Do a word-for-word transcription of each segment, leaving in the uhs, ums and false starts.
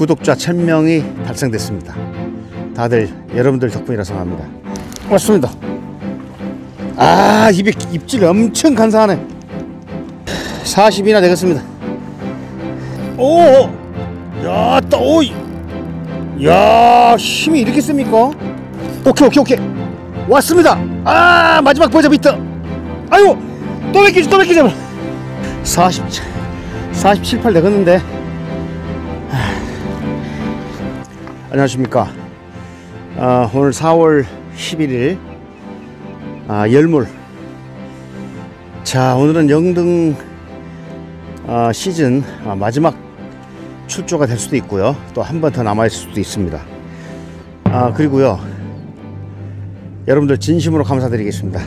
구독자 천 명이 달성됐습니다. 다들 여러분들 덕분이라 생각합니다. 고맙습니다. 아, 입이, 입질 엄청 간사하네. 사십이나 되겠습니다. 오! 야, 또, 오! 야, 힘이 이렇게 셉니까? 오케이, 오케이, 오케이. 왔습니다. 아, 마지막 버저 비트. 아유, 또 뺏기지, 또 뺏기지. 사십, 사십칠, 팔 되겠는데. 안녕하십니까. 아, 오늘 사월 십일일 아, 열물. 자, 오늘은 영등 아, 시즌 아, 마지막 출조가 될 수도 있고요, 또 한 번 더 남아있을 수도 있습니다. 아, 그리고요, 여러분들 진심으로 감사드리겠습니다.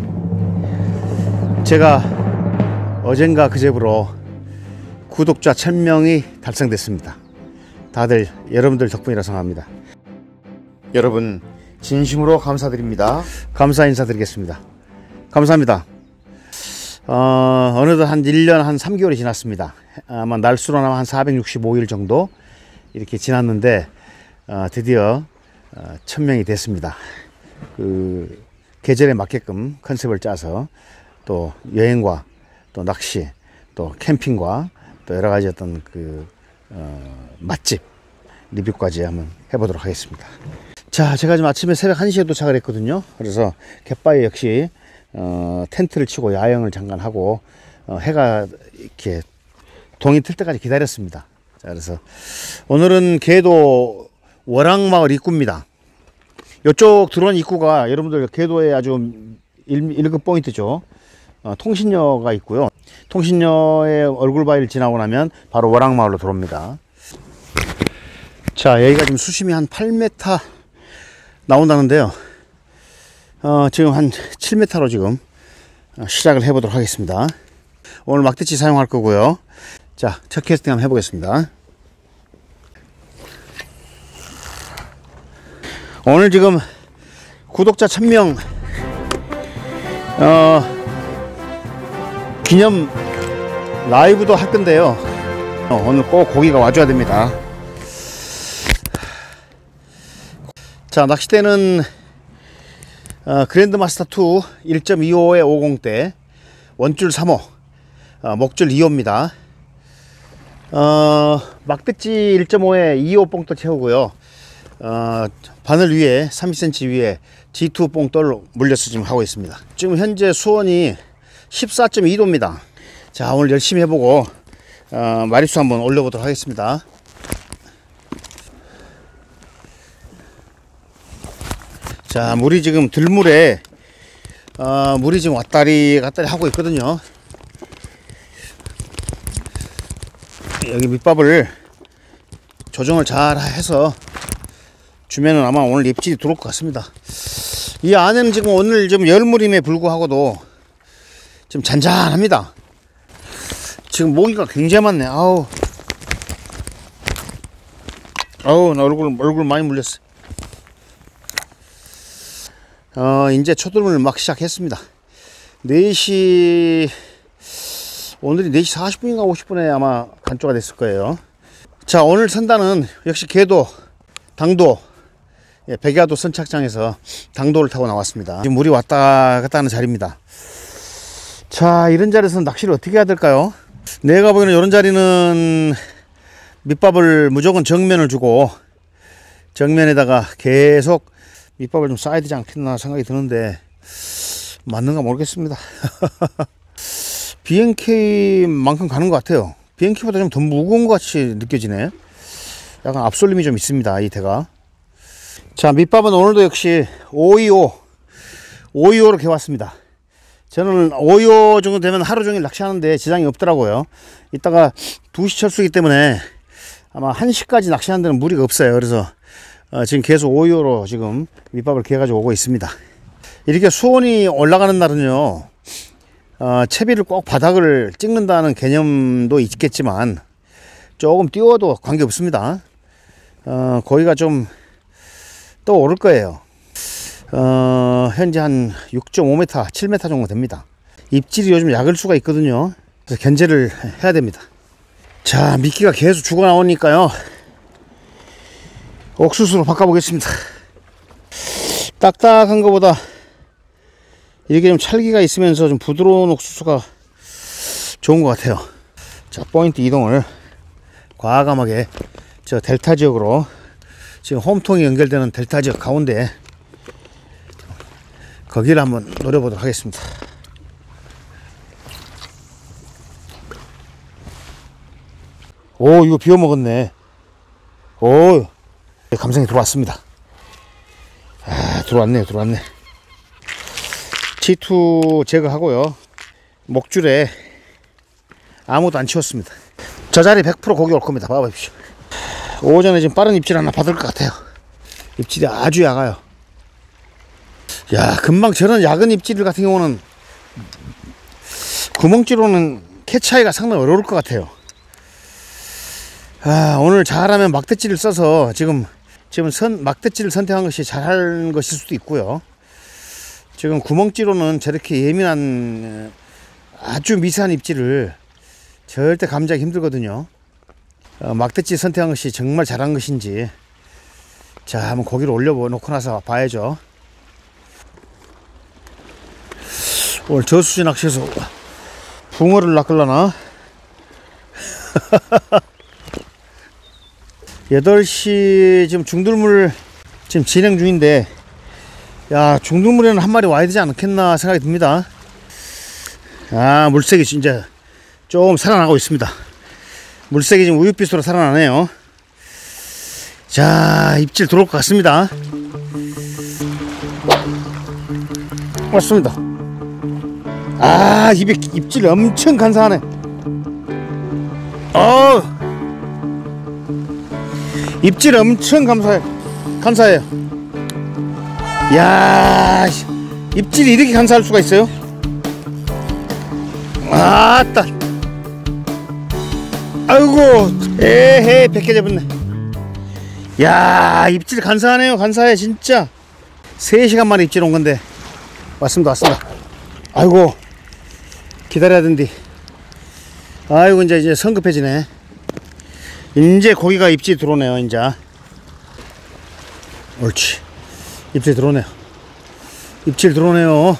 제가 어젠가 그제부로 구독자 천 명이 달성됐습니다. 다들 여러분들 덕분이라 생각합니다. 여러분 진심으로 감사드립니다. 감사 인사드리겠습니다. 감사합니다. 어, 어느덧 한 일 년 한 삼 개월이 지났습니다. 아마 날수로 나면 한 사백육십오 일 정도 이렇게 지났는데 어, 드디어 어, 천 명이 됐습니다. 그 계절에 맞게끔 컨셉을 짜서 또 여행과 또 낚시 또 캠핑과 또 여러 가지 어떤 그 어, 맛집 리뷰까지 한번 해보도록 하겠습니다. 자, 제가 지금 아침에 새벽 한 시에 도착을 했거든요. 그래서 갯바위 역시 어, 텐트를 치고 야영을 잠깐 하고 어, 해가 이렇게 동이 틀 때까지 기다렸습니다. 자, 그래서 오늘은 계도 월항마을 입구입니다. 이쪽 들어온 입구가 여러분들 계도의 아주 일 급 포인트죠. 어, 통신여가 있고요. 통신여의 얼굴바위를 지나고 나면 바로 월항마을로 들어옵니다. 자, 여기가 지금 수심이 한 팔 미터 나온다는데요. 어, 지금 한 칠 미터로 지금 시작을 해보도록 하겠습니다. 오늘 막대치 사용할 거고요. 자, 첫 캐스팅 한번 해보겠습니다. 오늘 지금 구독자 천 명 어, 기념 라이브도 할 건데요. 어, 오늘 꼭 고기가 와줘야 됩니다. 자, 낚싯대는 어, 그랜드마스터 투 일 점 이오의 오십대 원줄 삼 호 어, 목줄 이 호입니다. 어, 막대치 일 점 오에 이 호 뽕돌 채우고요. 어, 바늘 위에 삼십 센티미터 위에 지 투 뽕돌 물려서 지금 하고 있습니다. 지금 현재 수온이 십사 점 이 도입니다. 자, 오늘 열심히 해보고 어, 마리수 한번 올려보도록 하겠습니다. 자, 물이 지금 들물에 어, 물이 지금 왔다리 갔다리 하고 있거든요. 여기 밑밥을 조정을 잘 해서 주면은 아마 오늘 입질이 들어올 것 같습니다. 이 안에는 지금 오늘 좀 열물임에 불구하고도 좀 잔잔합니다. 지금 모기가 굉장히 많네. 아우, 아우, 나 얼굴 얼굴 많이 물렸어. 어, 이제 초들물 막 시작했습니다. 네 시, 오늘이 네 시 사십 분인가 오십 분에 아마 간조가 됐을 거예요. 자, 오늘 선단은 역시 계도, 당도, 예, 백야도 선착장에서 당도를 타고 나왔습니다. 지금 물이 왔다 갔다 하는 자리입니다. 자, 이런 자리에서 낚시를 어떻게 해야 될까요? 내가 보기에는 이런 자리는 밑밥을 무조건 정면을 주고 정면에다가 계속 밑밥을 좀 쌓아야 되지 않겠나 생각이 드는데 맞는가 모르겠습니다. 비엔케이만큼 가는 것 같아요. 비엔케이보다 좀 더 무거운 것 같이 느껴지네. 약간 앞솔림이 좀 있습니다, 이 대가. 자, 밑밥은 오늘도 역시 오이오 오이오로 개왔습니다. 저는 오이오 정도 되면 하루 종일 낚시하는데 지장이 없더라고요. 이따가 두 시 철수이기 때문에 아마 한 시까지 낚시하는 데는 무리가 없어요. 그래서 어, 지금 계속 오이오로 지금 밑밥을 개가지고 오고 있습니다. 이렇게 수온이 올라가는 날은요, 어, 채비를 꼭 바닥을 찍는다는 개념도 있겠지만 조금 띄워도 관계 없습니다. 어, 거기가 좀 또 오를 거예요. 어, 현재 한 육 점 오 미터, 칠 미터 정도 됩니다. 입질이 요즘 약을 수가 있거든요. 그래서 견제를 해야 됩니다. 자, 미끼가 계속 죽어 나오니까요, 옥수수로 바꿔보겠습니다. 딱딱한 것보다 이렇게 좀 찰기가 있으면서 좀 부드러운 옥수수가 좋은 것 같아요. 자, 포인트 이동을 과감하게 저 델타 지역으로, 지금 홈통이 연결되는 델타 지역 가운데 거기를 한번 노려보도록 하겠습니다. 오, 이거 비워먹었네. 오, 감성이 들어왔습니다. 아, 들어왔네요, 들어왔네. 티 투 제거하고요. 목줄에 아무도 안 치웠습니다. 저 자리 백 퍼센트 고기 올 겁니다. 봐보십시오. 오전에 지금 빠른 입질 하나 받을 것 같아요. 입질이 아주 약아요. 야, 금방 저런 작은 입질 같은 경우는 구멍지로는 캐치하기가 상당히 어려울 것 같아요. 아, 오늘 잘하면 막대찌를 써서 지금 지금 선 막대찌를 선택한 것이 잘한 것일 수도 있고요. 지금 구멍지로는 저렇게 예민한 아주 미세한 입질을 절대 감지하기 힘들거든요. 어, 막대찌 선택한 것이 정말 잘한 것인지, 자, 한번 고기를 올려놓고 나서 봐야죠. 오늘 저수지 낚시에서 붕어를 낚으려나? 여덟 시 지금 중들물 지금 진행 중인데, 야, 중들물에는 한 마리 와야 되지 않겠나 생각이 듭니다. 아, 물색이 진짜 좀 살아나고 있습니다. 물색이 지금 우윳빛으로 살아나네요. 자, 입질 들어올 것 같습니다. 왔습니다. 아, 입에 입질 엄청 간사하네. 어, 입질 엄청 감사해, 간사해요. 야, 입질이 이렇게 간사할 수가 있어요? 아따, 아이고, 에헤, 백 개 잡았네. 야, 입질 간사하네요. 간사해 진짜. 세 시간 만에 입질 온 건데. 왔습니다, 왔습니다. 아이고, 기다려야 된디. 아이고, 이제 이제 성급해지네. 이제 고기가 입질 들어오네요. 이제 옳지, 입질 들어오네요. 입질 들어오네요.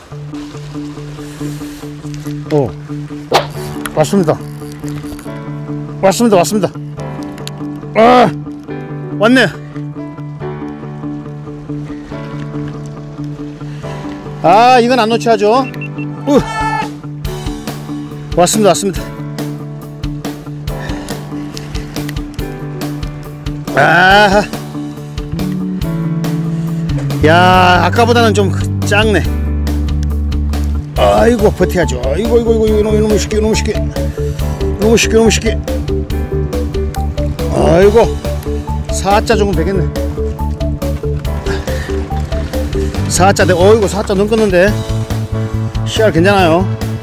오, 왔습니다. 왔습니다, 왔습니다. 아, 왔네. 아, 이건 안 놓쳐야죠. 우, 왔습니다, 왔습니다. 아, 야, 아까보다는 좀 작네. 아이고, 버텨야죠. 아이고, 이거, 이거, 이거, 이놈, 쉽게, 이놈, 쉽게, 이놈, 쉽게, 이놈, 쉽게. 아이고, 사자 정도 되겠네. 사자, 내, 어이구, 사자 넘겼는데. 씨알 괜찮아요.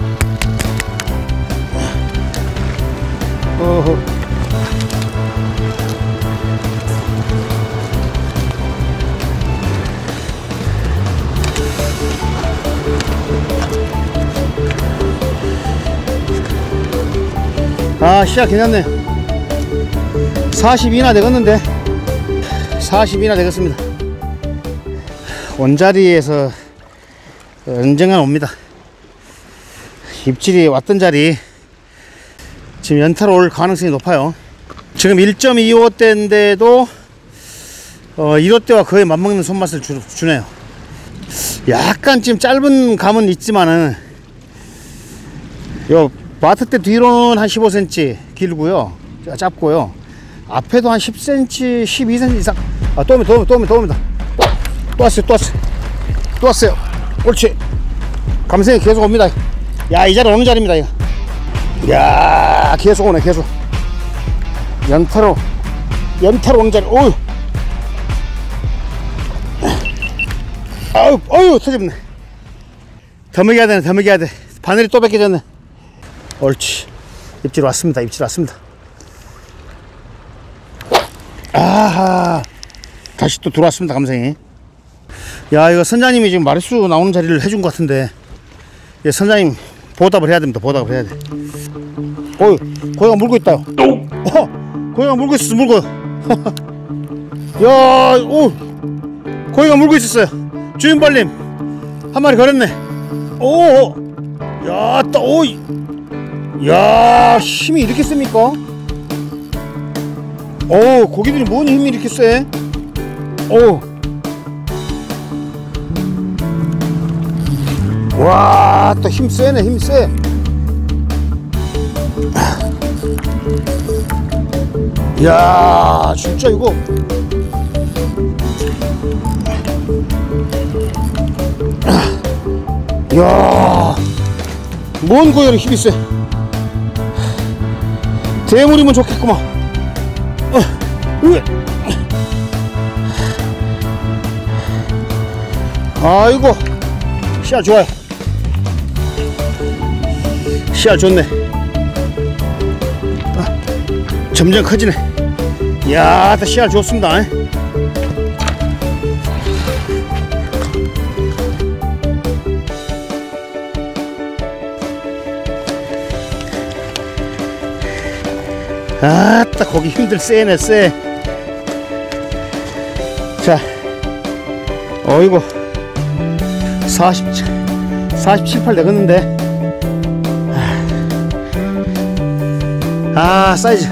어허. 아, 씨알 괜찮네. 사십이나 되겠는데. 사십이나 되겠습니다. 원자리에서 언젠간 옵니다. 입질이 왔던 자리 지금 연타로 올 가능성이 높아요. 지금 일 점 이오 대인데도 어, 일 호 대와 거의 맞먹는 손맛을 주, 주네요. 약간 지금 짧은 감은 있지만은 요 마트대 뒤로는 한 십오 센티미터 길고요, 짧고요. 앞에도 한 십 센티미터, 십이 센티미터 이상. 아, 또 옵니다, 또 옵니다, 또 옵니다, 또 옵니다. 또 왔어요, 또 왔어요, 또 왔어요. 옳지. 감성이 계속 옵니다. 야, 이 자리 오는 자리입니다, 이거. 야, 계속 오네, 계속. 연타로, 연타로 오는 자리. 오유. 아유, 어유, 터집네. 더 먹여야 되네, 더 먹여야 돼. 바늘이 또 벗겨졌네. 옳지. 입질 왔습니다, 입질 왔습니다. 아하, 다시 또 들어왔습니다, 감성이. 야, 이거 선장님이 지금 마리수 나오는 자리를 해준 것 같은데, 예, 선장님 보답을 해야 됩니다. 보답을 해야 돼. 어이, 고양이가 물고 있다요. 어, 고양이가 물고 있었어, 물고. 야, 오, 고기가 물고 있었어요. 주인발님 한 마리 걸었네. 오, 야, 따, 오, 야, 힘이 이렇게 셉니까? 오, 고기들이 뭐니 힘이 이렇게 세? 오, 와, 또 힘 세네, 힘 세. 야, 진짜 이거 야, 뭔 거야 힘이 세. 대물이면 좋겠구만. 어, 으. 아이고, 씨알 좋아요. 씨알 좋네. 아, 점점 커지네. 이야, 다 씨알 좋습니다. 아따, 고기 힘들 세네, 세. 자, 어이구, 사십, 사십칠, 팔 되겠는데. 아, 사이즈.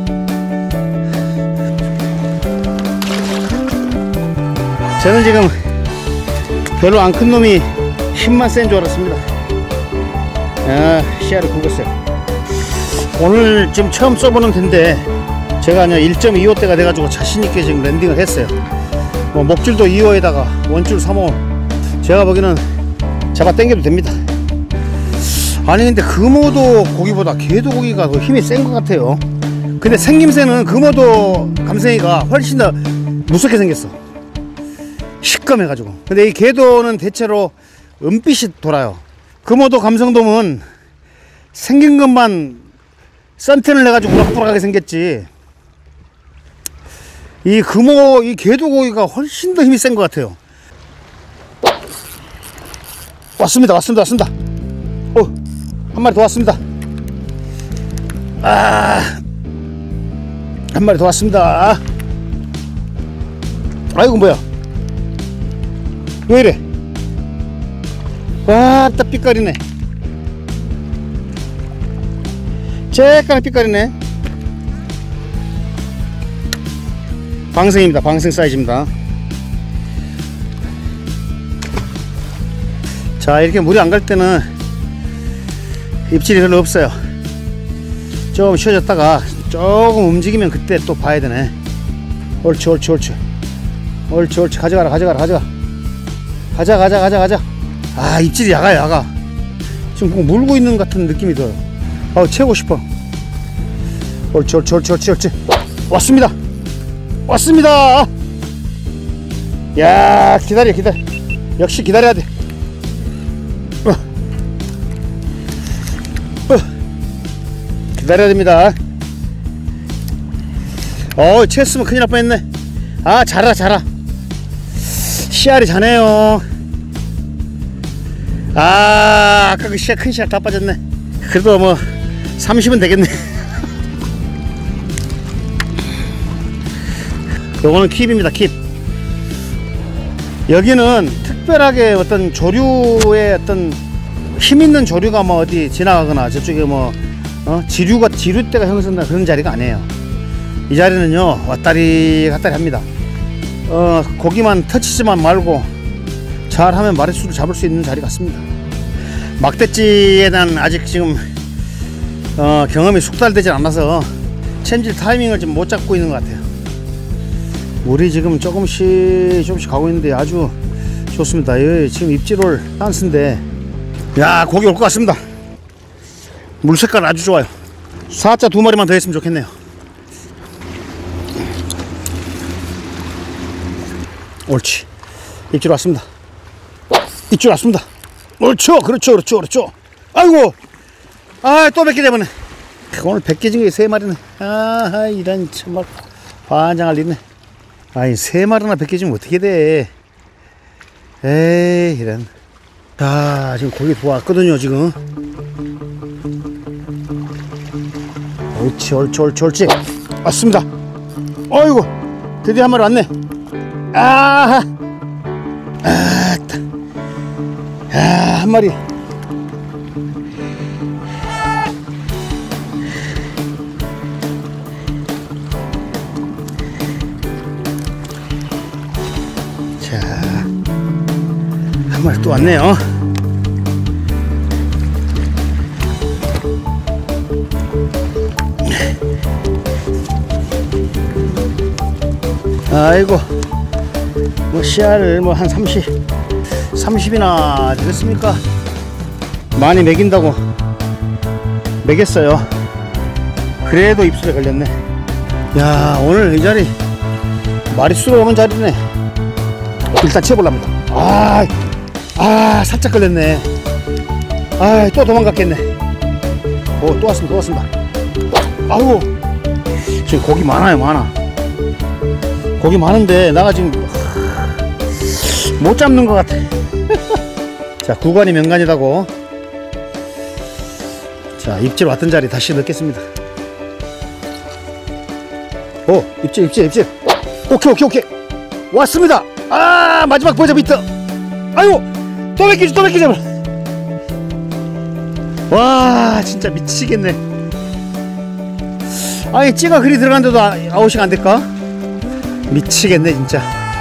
저는 지금 별로 안 큰 놈이 힘만 센 줄 알았습니다. 아, 씨알을 굵었어요. 오늘 지금 처음 써보는 텐데 제가 일 점 이오 대가 돼가지고 자신있게 지금 랜딩을 했어요. 뭐 목줄도 이 호에다가 원줄 삼 호 제가 보기에는 잡아 당겨도 됩니다. 아니 근데 금어도 고기보다 게도 고기가 더 힘이 센 것 같아요. 근데 생김새는 금어도 감생이가 훨씬 더 무섭게 생겼어. 시꺼매가지고. 근데 이 게도는 대체로 은빛이 돌아요. 금어도 감성돔은 생긴 것만 썬텐을 내가지고 우락부락하게 생겼지, 이 금어, 이 게도고기가 훨씬 더 힘이 센 것 같아요. 왔습니다, 왔습니다, 왔습니다. 어, 한 마리 더 왔습니다. 아, 한 마리 더 왔습니다. 아이고, 뭐야, 왜 이래. 와, 딱 빛깔이네. 쬐까만 빛깔이네. 방생입니다. 방생 사이즈입니다. 자, 이렇게 물이 안 갈 때는 입질이 별로 없어요. 좀 쉬어졌다가 조금 움직이면 그때 또 봐야 되네. 옳지, 옳지, 옳지. 옳지, 옳지. 가져가라, 가져가라, 가져가. 가자, 가자, 가자, 가자. 아, 입질이 야가, 야가. 지금 꼭 물고 있는 것 같은 느낌이 들어요. 아, 채우고 싶어. 옳지, 옳지, 옳지, 옳지, 옳지. 왔습니다. 왔습니다. 야, 기다려, 기다려. 역시 기다려야 돼. 어. 어. 기다려야 됩니다. 어, 채웠으면 큰일 날 뻔했네. 아, 자라, 자라. 씨알이 자네요. 아, 아까 그 씨알, 큰 씨알 다 빠졌네. 그래도 뭐 삼십은 되겠네. 요거는 킵입니다, 킵. 여기는 특별하게 어떤 조류의 어떤 힘있는 조류가 뭐 어디 지나가거나 저쪽에 뭐 어? 지류가 지류대가 형성된 그런 자리가 아니에요. 이 자리는요, 왔다리 갔다리 합니다. 어, 고기만 터치지만 말고 잘하면 마리수를 잡을 수 있는 자리 같습니다. 막대지에 대한 아직 지금 어, 경험이 숙달되지 않아서 챔질 타이밍을 좀 못 잡고 있는 것 같아요. 물이 지금 조금씩 조금씩 가고 있는데 아주 좋습니다. 여기 지금 입질올 딴스인데, 야, 고기 올 것 같습니다. 물 색깔 아주 좋아요. 사자 두 마리만 더 했으면 좋겠네요. 옳지. 입질 왔습니다. 입질 왔습니다. 옳죠. 그렇죠, 그렇죠, 그렇죠. 아이고, 아, 또 백 개 잡았네. 오늘 백 개 중에 세 마리네. 아, 이런 정말 환장할 일이네. 아니, 세 마리나 백 개 주면 어떻게 돼. 에이, 이런. 자, 지금 고기 들어왔거든요, 지금. 옳지, 옳지, 옳지, 옳지. 왔습니다. 아이고, 드디어 한 마리 왔네. 아, 아, 아, 한 마리. 자, 한 마리 또 왔네요. 아이고, 뭐 씨알을 뭐 한 삼십, 삼십이나 되겠습니까? 많이 먹인다고 먹였어요. 그래도 입술에 걸렸네. 야, 오늘 이 자리 마리수로 오는 자리네. 일단 채워볼랍니다. 아, 아, 살짝 걸렸네. 아, 또 도망갔겠네. 오, 또 왔습니다, 또 왔습니다. 아이고, 지금 고기 많아요, 많아. 고기 많은데 나가 지금 못 잡는 것 같아. 자, 구간이 명간이라고. 자, 입질 왔던 자리 다시 넣겠습니다. 오, 입질 입질 입질. 오케이 오케이 오케이 왔습니다. 아, 마지막 버저 비트. 아이고, 또 뺏기지 또 뺏기지. 와, 진짜 미치겠네. 아니, 찌가 그리 들어간데도 아웃이 안 될까? 미치겠네 진짜.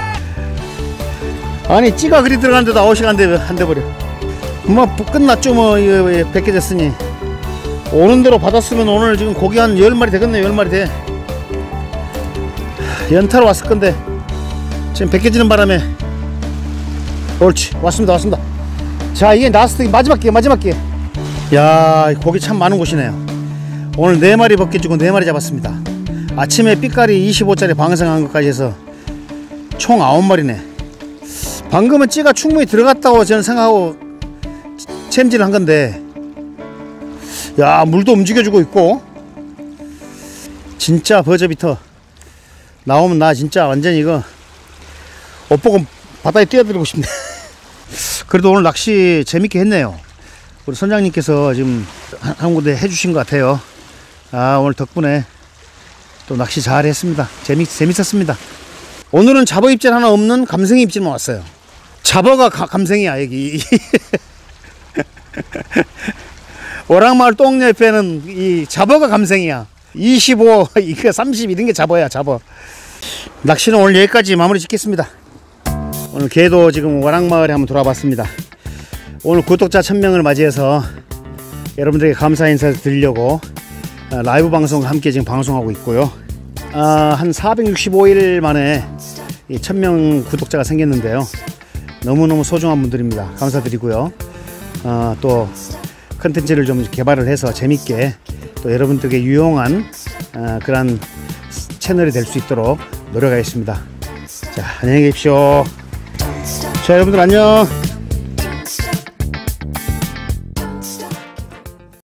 아니, 찌가 그리 들어간데도 아웃이 안 돼, 안 돼버려. 뭐 끝났죠 뭐. 이거 백 개 됐으니 오는 대로 받았으면 오늘 지금 고기 한 열 마리 되겠네. 열 마리 돼. 연타로 왔을 건데 지금 백 개 지는 바람에. 옳지, 왔습니다 왔습니다. 자, 이게 라스트 마지막 기회 마지막 기회. 야, 고기 참 많은 곳이네요. 오늘 네 마리 벗게 주고 네 마리 잡았습니다. 아침에 삐까리 이십오 짜리 방생한 것까지 해서 총 아홉 마리네. 방금은 찌가 충분히 들어갔다고 저는 생각하고 챔질을 한 건데, 야, 물도 움직여주고 있고. 진짜 버저비터 나오면 나 진짜 완전히 이거 옷 보고 바다에 뛰어들고 싶네. 그래도 오늘 낚시 재밌게 했네요. 우리 선장님께서 지금 한 군데 해주신 것 같아요. 아, 오늘 덕분에 또 낚시 잘 했습니다. 재밌, 재밌었습니다. 오늘은 잡어 입질 하나 없는 감생이 입질만 왔어요. 잡어가 가, 감생이야 여기. 오락마을 똥녀 옆에는 이 잡어가 감생이야. 이십오, 이거 삼십 이런 게 잡어야, 잡어. 낚시는 오늘 여기까지 마무리 짓겠습니다. 오늘 개도 지금 오락마을에 한번 돌아봤습니다. 오늘 구독자 천 명을 맞이해서 여러분들에게 감사 인사를 드리려고 라이브 방송을 함께 지금 방송하고 있고요. 아, 한 사백육십오 일 만에 이 천 명 구독자가 생겼는데요. 너무너무 소중한 분들입니다. 감사드리고요. 아, 또 컨텐츠를 좀 개발을 해서 재밌게 또 여러분들에게 유용한 아, 그런 채널이 될 수 있도록 노력하겠습니다. 자, 안녕히 계십시오. 자, 여러분들 안녕.